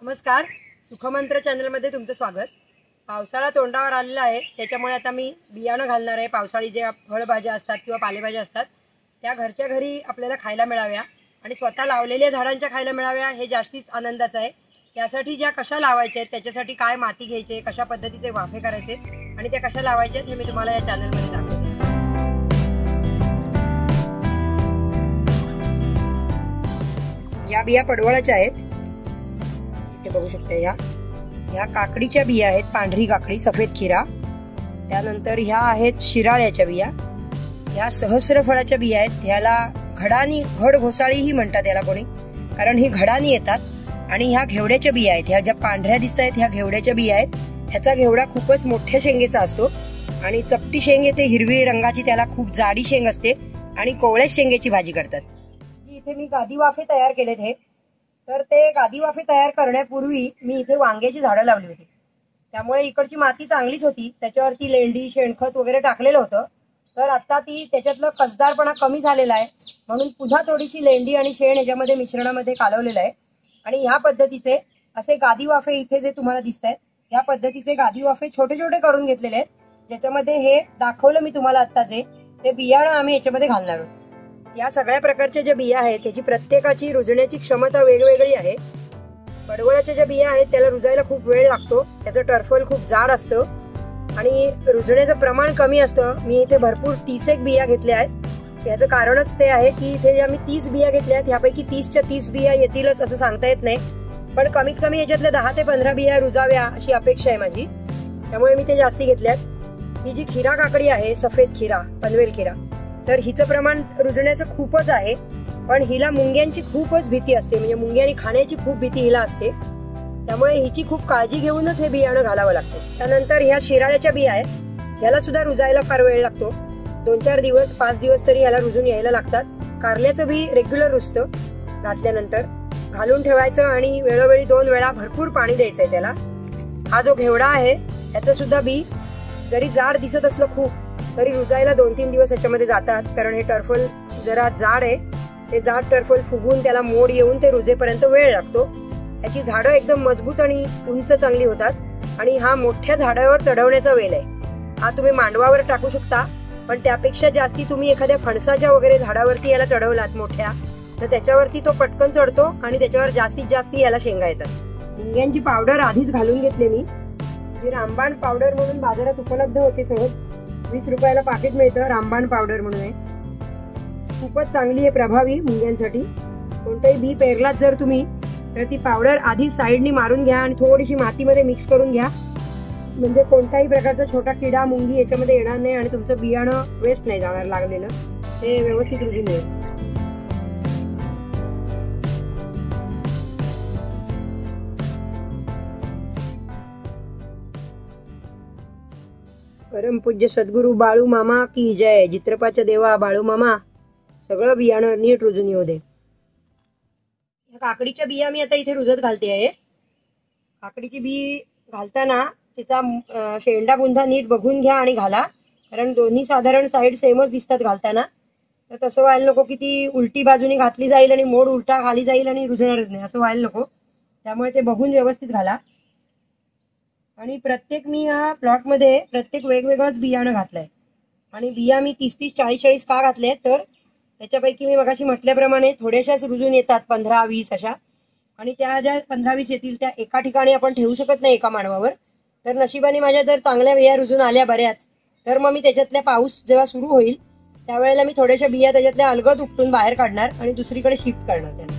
नमस्कार, सुखमंत्र चॅनलमध्ये तुमचं स्वागत। पावसाळा तोंडावर आलेला आहे, त्याच्यामुळे आता मी बियाणं घालणार आहे। पावसाळी जे फळभाज्या असतात किंवा पालेभाज्या असतात त्या घरच्या घरी आपल्याला खायला मिळाव्या आणि स्वतः लावलेल्या झाडांच्या खायला मिळाव्या हे जास्तीच आनंदाचं आहे। त्यासाठी ज्या कशा लावायच्या आहेत, त्याच्यासाठी काय माती घ्यायचे, कशा पद्धतीचे वाफे करायचे आणि त्या कशा लावायचे हे मी तुम्हाला या चॅनलमध्ये दाखवते। या बिया पडवळाच्या आहेत, इथे बघू शकता। ह्या काकडीच्या बिया आहेत, पांढरी काकडी, सफेद खीरा। त्यानंतर ह्या आहेत शिराळ्याच्या बिया। ह्या सहस्र फळाच्या बिया आहेत। ह्याला घड घोसाळीही म्हणतात याला कोणी, कारण ही घडानी येतात। आणि ह्या घेवड्याच्या बिया आहेत। ह्या ज्या पांढऱ्या दिसत आहेत ह्या घेवड्याच्या बिया आहेत। ह्याचा घेवडा खूपच मोठ्या शेंगेचा असतो आणि चपटी शेंग येते हिरवी रंगाची, त्याला खूप जाडी शेंग असते आणि कोवळ्या शेंगेची भाजी करतात। इथे मी गादी वाफे तयार केलेत हे। तर ते गादी वाफे तयार करण्यापूर्वी मी इथे वांग्याची झाडं लावली होती, त्यामुळे इकडची माती चांगलीच होती। त्याच्यावरती लेंडी शेणखत वगैरे टाकलेलं होतं। तर आता त्याच्यातलं कसदारपणा कमी झालेला आहे, म्हणून पुन्हा थोडीशी लेंडी आणि शेण याच्यामध्ये मिश्रणामध्ये कालवलेलं आहे। आणि ह्या पद्धतीचे असे गादी वाफे इथे जे तुम्हाला दिसत आहेत या पद्धतीचे गादी वाफे छोटे छोटे करून घेतलेले आहेत, ज्याच्यामध्ये हे दाखवलं मी तुम्हाला आत्ताचे ते बियाणं आम्ही याच्यामध्ये घालणार आहोत। या सगळ्या प्रकारच्या ज्या बिया आहेत त्याची प्रत्येकाची रुजण्याची क्षमता वेगवेगळी आहे। पडवळाच्या ज्या बिया आहेत त्याला रुजायला खूप वेळ लागतो, त्याचं टर्फल खूप जाड असतं आणि रुजण्याचं प्रमाण कमी असतं। मी इथे भरपूर 30 बिया घेतल्या आहेत। याचं कारणच ते आहे की इथे ज्या मी 30 बिया घेतल्या आहेत ह्यापैकी 30च्या 30 बिया येतीलच असं सांगता येत नाही, पण कमीत कमी याच्यातल्या 10 ते 15 बिया रुजाव्या अशी अपेक्षा आहे माझी, त्यामुळे मी ते जास्ती घेतल्यात। ही जी खीरा काकडी आहे, सफेद खीरा, पनवेल खीरा, तर हिचं प्रमाण रुजण्याचं खूपच आहे, पण हिला मुंग्यांची खूपच भीती असते, म्हणजे मुंग्यांनी खाण्याची खूप भीती हिला असते, त्यामुळे हिची खूप काळजी घेऊनच हे बियाणं घालावं लागतं। त्यानंतर ह्या शिराळ्याच्या बिया आहेत, याला सुद्धा रुजायला फार वेळ लागतो, 2-4 दिवस 5 दिवस तरी याला रुजून यायला लागतात। कारल्याचं बी रेग्युलर रुजतं, घातल्यानंतर घालून ठेवायचं आणि वेळोवेळी 2 वेळा भरपूर पाणी द्यायचंय त्याला। हा जो घेवडा आहे त्याचं सुद्धा बी जरी जाड दिसत असलं खूप, तरी रुजायला 2-3 दिवस याच्यामध्ये जातात, कारण हे टर्फल जरा जाड आहे। ते जाड टर्फल फुगून त्याला मोड येऊन ते रुजेपर्यंत वेळ लागतो। याची झाडं एकदम मजबूत आणि उंच चांगली होतात आणि हा मोठ्या झाडावर चढवण्याचा वेल आहे। हा तुम्ही मांडवावर टाकू शकता, पण त्यापेक्षा जास्ती तुम्ही एखाद्या फणसाच्या वगैरे झाडावरती याला चढवलात मोठ्या, तर त्याच्यावरती तो पटकन चढतो आणि त्याच्यावर जास्तीत जास्त याला शेंगा येतात। मुंग्यांची पावडर आधीच घालून घेतली मी, जी रामबाण पावडर म्हणून बाजारात उपलब्ध होते सहज, 20 रुपयाला पाकिट मिळतं रामबाण पावडर म्हणून आहे। खूपच चांगली आहे, प्रभावी मुंग्यांसाठी। कोणतंही बी पेरलात जर तुम्ही तर ती पावडर आधी साईडनी मारून घ्या आणि थोडीशी मातीमध्ये मिक्स करून घ्या, म्हणजे कोणत्याही प्रकारचा छोटा किडा मुंगी याच्यामध्ये येणार नाही आणि तुमचं बियाणं वेस्ट नाही जाणार, लागलेलं ते व्यवस्थित रुजून येईल। परमपूज्य सद्गुरू बाळू मामा की जय। चित्रपाच्या देवा बाळू मामा, सगळं बियाणं नीट रुजून येऊ दे। काकडीच्या बिया मी आता इथे रुजत घालते आहे। काकडीची बी घालताना तिचा शेंडा बुंधा नीट बघून घ्या आणि घाला, कारण दोन्ही साधारण साईड सेमच दिसतात घालताना। तर तसं व्हायला नको की ती उलटी बाजूने घातली जाईल आणि मोड उलटा खाली जाईल आणि रुजणारच नाही, असं व्हायला नको। त्यामुळे ते बघून व्यवस्थित घाला। आणि मी ह्या प्लॉटमध्ये प्रत्येक वेगवेगळंच बियाणं घातलंय आणि बिया मी 30-30, 40-40 का घातले, तर त्याच्यापैकी मी मगाशी म्हटल्याप्रमाणे थोड्याशाच रुजून येतात, 15-20 अशा, आणि त्या ज्या 15-20 येतील त्या एका ठिकाणी आपण ठेवू शकत नाही एका मांडवावर। तर नशिबाने माझ्या जर चांगल्या बिया रुजून आल्या बऱ्याच, तर मग मी त्याच्यातल्या पाऊस जेव्हा सुरू होईल त्यावेळेला मी थोड्याशा बिया त्याच्यातल्या अलगद उपटून बाहेर काढणार आणि दुसरीकडे शिफ्ट करणार त्यांना।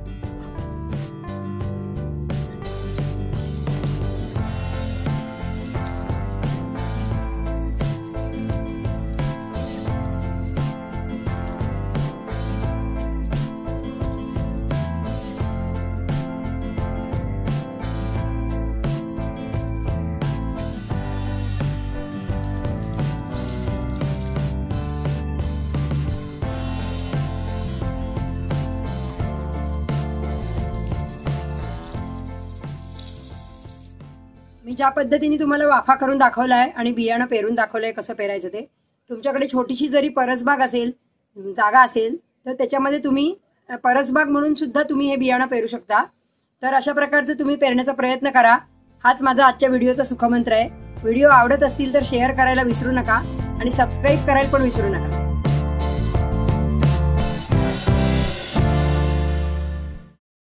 मी ज्या पद्धतीने तुम्हाला वाफा करून दाखवलाय आणि बियाणं पेरून दाखवलंय कसं पेरायचं ते, तुमच्याकडे छोटीशी जरी परसबाग असेल, जागा असेल, तर त्याच्यामध्ये तुम्ही परसबाग म्हणून सुद्धा तुम्ही हे बियाणं पेरू शकता। तर अशा प्रकारचे तुम्ही पेरण्याचा प्रयत्न करा. हाच माझा आजच्या व्हिडिओचा सुखमंत्र आहे. व्हिडिओ आवडत असतील तर शेअर करायला विसरू नका आणि सबस्क्राईब करायला पण विसरू नका.